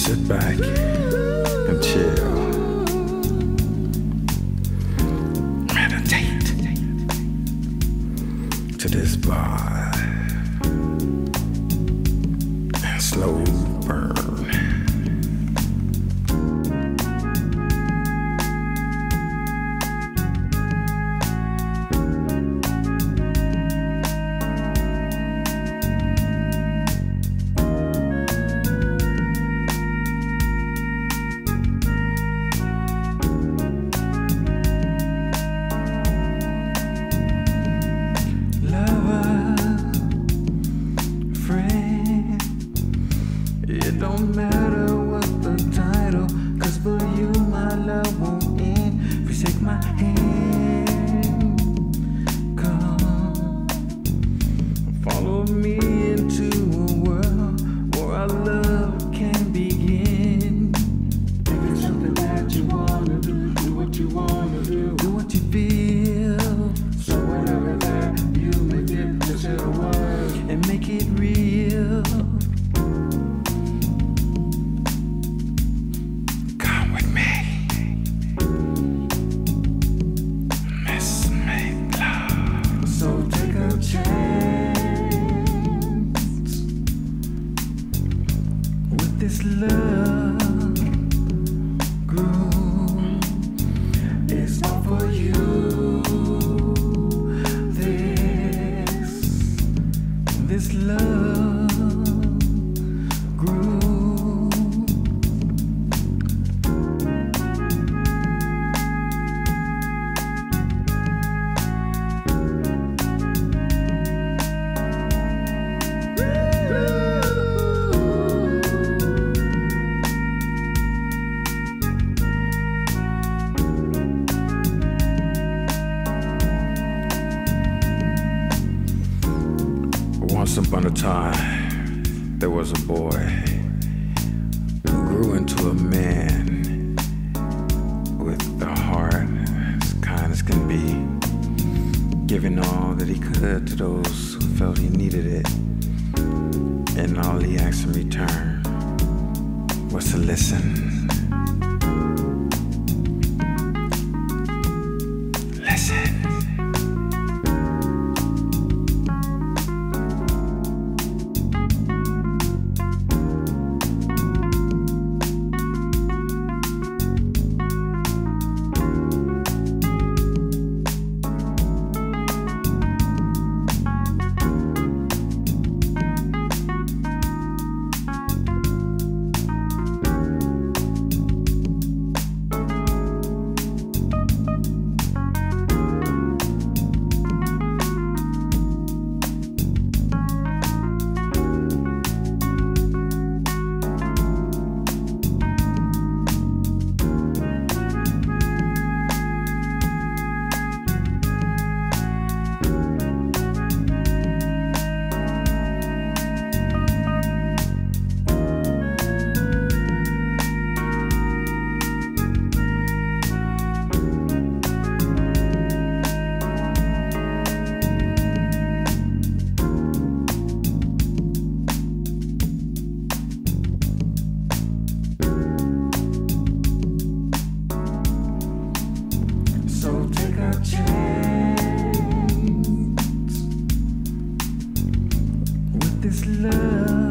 sit back and chill. Meditate to this vibe and slow burn. It don't matter what the title, 'cause for you my love won't end. If you take my hand, come follow me into a world where our love can begin. If it's something that you wanna do, do what you wanna do what you feel. So whatever that you may dip, just say the word and make it real. This love groove is all for you. This love groove. Once upon a time, there was a boy who grew into a man with a heart as kind as can be, giving all that he could to those who felt he needed it. And all he asked in return was to listen. Listen. This love